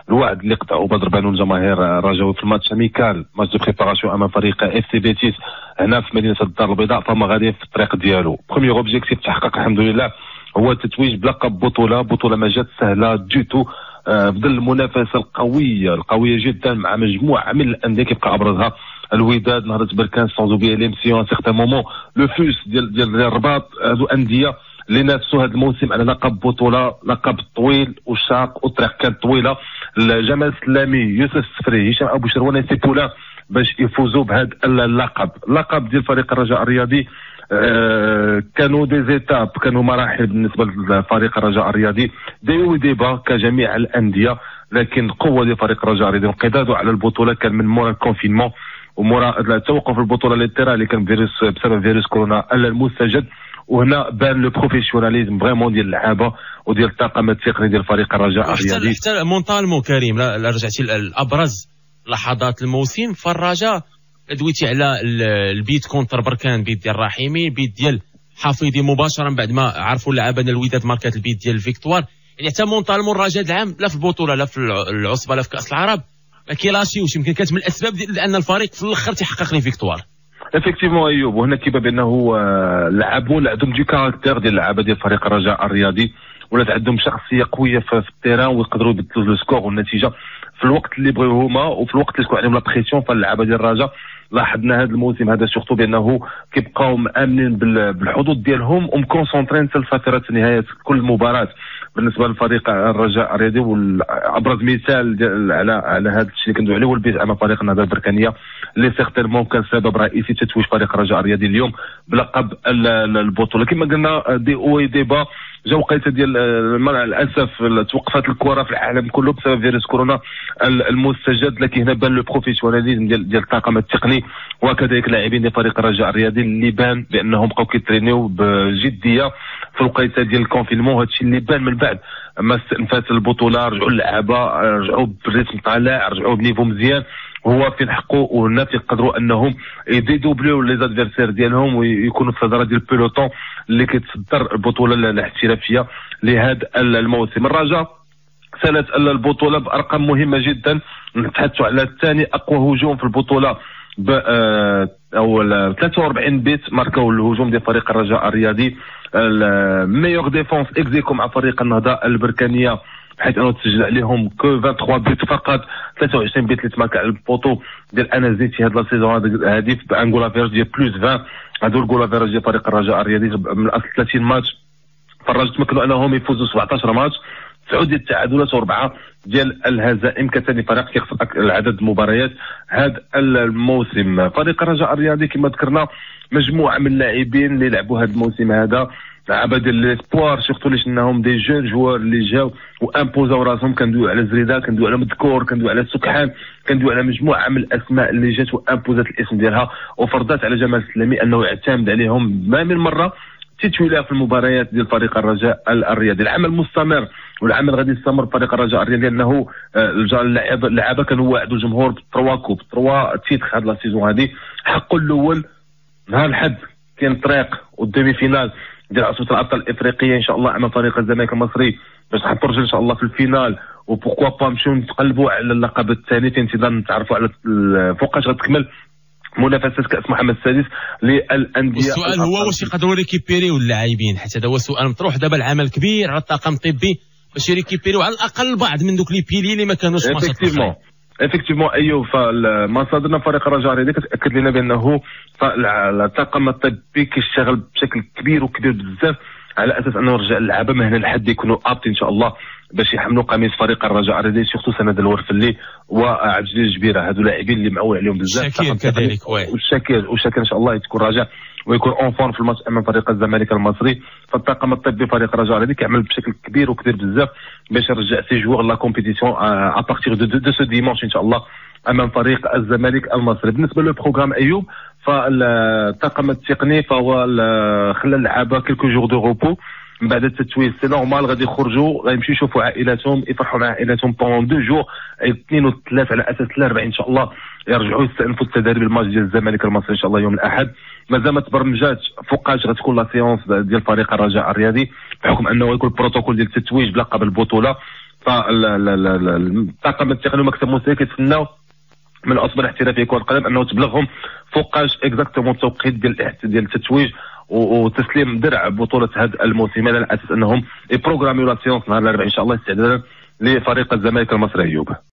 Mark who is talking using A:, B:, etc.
A: الوعد اللي قطعوا بدر بانو الجماهير الرجاوي في الماتش اميكال ماتش دو بريباراسيون امام فريق اف سي بيتيس هنا في مدينه الدار البيضاء، فما غادي في الطريق ديالو. بروميير اوبجيكتيف تحقق الحمد لله هو التتويج بلقب بطوله ما جات سهله دو تو في ظل المنافسه القويه جدا مع مجموعه من الانديه كيبقى ابرزها الوداد، نهضه بركان، سون اوبليي لي مسيون سيغتان مومون لو فوس ديال الرباط. هادو انديه اللي نافسوا هذا الموسم على لقب بطوله، لقب طويل وشاق والطريق كانت طويله. جمال سلامي، يوسف السفري، هشام ابو شروانه، سيبولا باش يفوزوا بهذا اللقب ديال فريق الرجاء الرياضي. كانوا دي زيتاب، كانوا مراحل بالنسبه لفريق الرجاء الرياضي، ديبا كجميع الانديه، لكن قوه ديال فريق الرجاء الرياضي انقضاضه على البطوله كان من مورا الكونفينمون ومورا التوقف البطوله الاضطراري اللي كان بسبب فيروس كورونا المستجد. وهنا بان لو بروفيسيوناليزم فريمون ديال اللعابه وديال الطاقم التقني ديال فريق الرجاء الرياضي.
B: حتى مونطالمون كريم، لا رجعتي لابرز لحظات الموسم، فالرجاء دويتي على البيت كونتر بركان، بيت ديال الرحيمي، بيت ديال حفيظي مباشره بعد ما عرفوا اللعابه ان الوداد ماركات البيت ديال الفيكتوار. يعني حتى مونطالمون الرجاء العام لا في البطوله لا في العصبه لا في كاس العرب ما كيلاشيوش، يمكن كانت من الاسباب لان الفريق في الاخر تيحقق لي فيكتوار.
A: افكتيفمون ايوب، وهنا كيبان بانه لعبوا عندهم دو كاركتير ديال اللعابه ديال فريق الرجاء الرياضي، ولات عندهم شخصيه قويه في التيران ويقدروا يبدلوا لو سكور والنتيجه في الوقت اللي بغيو هما وفي الوقت اللي تكون عليهم لا بريسيون. فاللعابه ديال الرجاء لاحظنا هذا الموسم هذا سورتو بانه كيبقاو مامنين بالحظوظ ديالهم ومكونسونطرين حتى لفتره نهايه كل مباراه. بالنسبه لفريق الرجاء الرياضي وابرز مثال على هذا الشيء اللي كندوي عليه هو البيت امام فريق النهضه البركانيه اللي سيغتيرمون كان سبب رئيسي تتويج فريق الرجاء الرياضي اليوم بلقب البطوله. كما قلنا دي او دي با جا وقيته ديال للاسف توقفات الكره في العالم كله بسبب فيروس كورونا المستجد، لكن هنا بان لو بروفيسيوناليزم ديال الطاقم التقني وكذلك لاعبين ديال فريق الرجاء الرياضي اللي بان بانهم بقاو كيترينيو بجديه في الوقيته ديال الكونفينمون. هذا الشيء اللي بان من بعد ما استنفات البطوله، رجعوا اللعابه رجعوا بالريتم طالع، رجعوا بنيفو مزيان، هو في الحقوا وهنا تيقدروا انهم يدوبليو لي زادفيرسير ديالهم ويكونوا في صداره ديال البيلوتون اللي كيتصدر البطوله الاحترافيه لهذا الموسم. الرجاء سالت البطوله بارقام مهمه جدا، نتحدثوا على ثاني اقوى هجوم في البطوله او 43 بيت ماركاو الهجوم ديال فريق الرجاء الرياضي. الميور ديفونس اكزيكو مع فريق النهضه البركانيه حيث انه تسجل عليهم كو 23 بيت فقط، 23 بيت اللي تمارك على البوطو ديال انا زيتي هاد لا سيزون هادي بان جول افيرج ديال بلوس 20. هادو الجول افيرج ديال فريق الرجاء الرياضي من اصل 30 ماتش، فالرجاء تمكنوا انهم يفوزوا 17 ماتش، 9 ديال التعادلات و4 ديال الهزائم كثاني فريق كيخسر العدد المباريات هذا الموسم. فريق الرجاء الرياضي كما ذكرنا مجموعه من اللاعبين اللي لعبوا هذا الموسم هذا، لعابه ديال ليسبوار سورتو اللي شناهم دي جون جوار اللي جاو وامبوزاو راسهم. كندوي على زريده، كندوي على مذكور، كندوي على سكحان، كندوي على مجموعه من الاسماء اللي جات وامبوزات الاسم ديالها وفرضات على جمال السلامي انه يعتمد عليهم ما من مره تتويلها في المباريات ديال فريق الرجاء الرياضي. العمل مستمر والعمل غادي يستمر فريق الرجاء الرياضي لانه اللعابه كانوا واعدوا الجمهور بتروا كوب 3 تيتر هاد لا سيزون هادي. حقه الاول نهار الحد كاين طريق والدومي فينال ديال عصبه الابطال الافريقيه ان شاء الله امام فريق الزمالك المصري باش نحطوا رجل ان شاء الله في الفينال، وبوركوا با نمشيو نتقلبوا على اللقب الثاني في انتظار نتعرفوا على فوقاش غتكمل منافسه كاس محمد السادس للانديه.
B: السؤال هو واش يقدروا ريكيبيريو اللاعبين، حتى هذا هو السؤال مطروح دابا. العمل كبير على الطاقم الطبي باش يريكيبيريو على الاقل بعض من دوك لي بيلي اللي ما كانوش ماتشات.
A: افكتيفمون ايوب، فمصادرنا فريق الرجاء الرياضي كتاكد لنا بانه الطاقم الطبي كيشتغل بشكل كبير بزاف على اساس انه رجع اللعابه من هنا لحد يكونوا ابطين ان شاء الله باش يحملوا قميص فريق الرجاء الرياضي، سورتو سند الورفلي وعبد الجليل الجبيره. هادو لاعبين اللي معول عليهم بزاف.
B: شاكر كذلك
A: وشاكر ان شاء الله تكون راجع ويكون اون فورم في الماتش امام فريق الزمالك المصري. فالطاقم الطبي فريق الرجاء الرياضي كيعمل بشكل كبير بزاف باش يرجع سي جوور لا كومبيتيسيون ا بارتير دو سو ديمونش ان شاء الله امام فريق الزمالك المصري. بالنسبه لو بروغرام ايوب، فالطاقم التقني فهو خلى اللعابه كيلكو جور دو روبو من بعد التتويج. سي نورمال غادي يخرجوا غيمشيو يشوفوا عائلاتهم يفرحوا مع عائلاتهم بون 2 جور، 2 و 3 على اساس الاربعاء ان شاء الله يرجعوا يستأنفوا التدريب الماتش ديال الزمالك المصري ان شاء الله يوم الاحد. مازال ما تبرمجاتش فوقاش غتكون لا سيونس ديال فريق الرجاء الرياضي بحكم انه يكون البروتوكول ديال التتويج بلقب البطوله. فالطاقم التقني ومكتب موسيقى كيتسناو من الاصبع الاحترافيه كره القدم انه تبلغهم فوقاش اكزاكتومون التوقيت ديال التتويج وتسليم درع بطوله هذا الموسم، على اساس انهم يبروغراميو لا سيونس نهار الاربعاء ان شاء الله استعدادا لفريق الزمالك المصري. ايوب